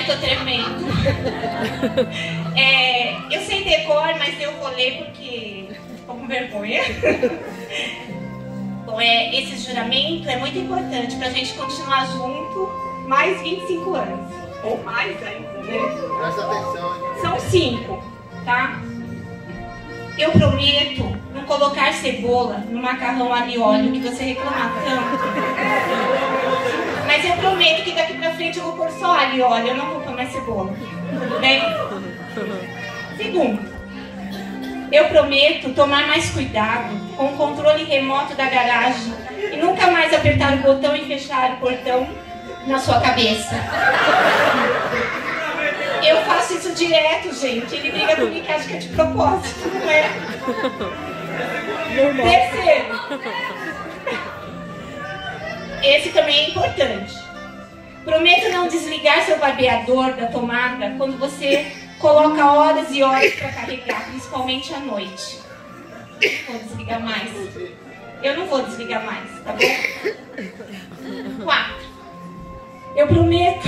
tô tremendo. Eu sei decor, mas eu vou ler porque tô com vergonha. Bom, esse juramento é muito importante pra gente continuar junto mais 25 anos. Ou mais ainda, né? Presta atenção, hein? São 5, tá? Eu prometo não colocar cebola no macarrão alho e óleo que você reclama tanto. Mas eu prometo que daqui pra frente eu vou pôr só alho e óleo, eu não vou pôr mais cebola. Tudo bem? Segundo, eu prometo tomar mais cuidado com o controle remoto da garagem e nunca mais apertar o botão e fechar o portão na sua cabeça. Eu faço isso direto, gente. Ele briga comigo que acha que é de propósito, não é? Terceiro. Esse também é importante. Prometo não desligar seu barbeador da tomada quando você coloca horas e horas para carregar, principalmente à noite. Não vou desligar mais. Eu não vou desligar mais, tá bom? 4. Eu prometo...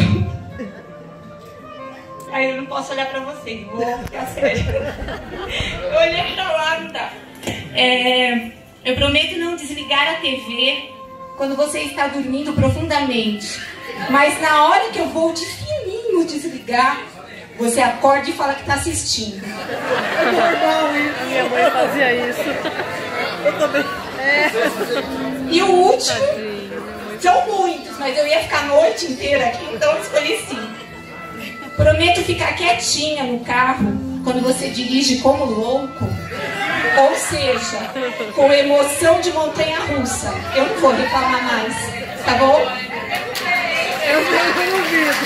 Aí eu não posso olhar pra vocês, vou ficar sério. Eu olhei pra lá, não dá. Eu prometo não desligar a TV quando você está dormindo profundamente. Mas na hora que eu vou de fininho desligar, você acorda e fala que está assistindo. É normal isso. A minha mãe fazia isso. Eu também. E o último, são muitos, mas eu ia ficar a noite inteira aqui, então eu escolhi 5. Prometo ficar quietinha no carro quando você dirige como louco. Ou seja, com emoção de montanha-russa. Eu não vou reclamar mais, tá bom? Eu tenho ouvido.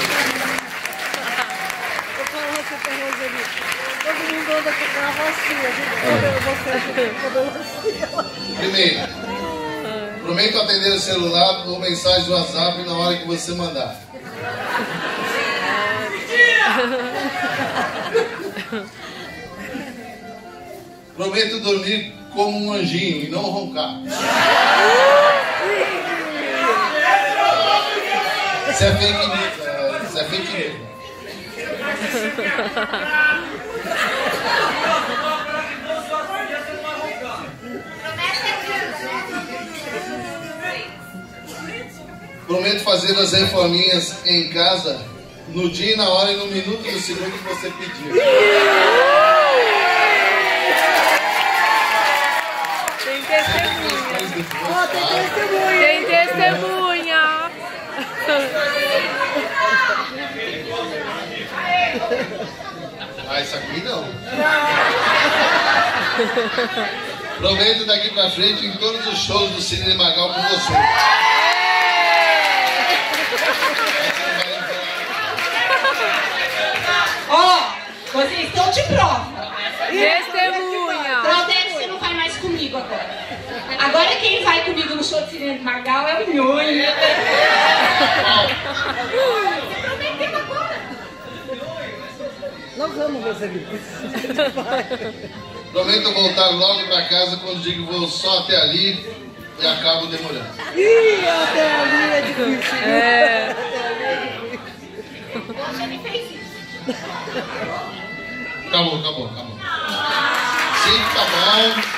Eu falo você pra Roseli. Todo mundo anda com a carrocinha. Você. Primeiro, prometo atender o celular ou mensagem do WhatsApp na hora que você mandar. Prometo dormir como um anjinho e não roncar. Isso é fake news. Isso é fake news. Prometo fazer as reforminhas em casa no dia, na hora e no minuto e no segundo que você pediu. Tem testemunha. Tem testemunha. Ah, isso aqui não. Prometo daqui pra frente em todos os shows do Cine Magal com você. Ó, vocês estão de prova. Testemunha. Claudete, você não vai mais comigo agora. Agora quem vai comigo no show de Cine Magal é o Nhonho. Você prometeu agora. Nós vamos, Roseli. Prometo voltar logo pra casa quando digo vou só até ali e acabo demorando. Ih, até ali é difícil. Você me fez isso. Acabou. Sim, tá bom.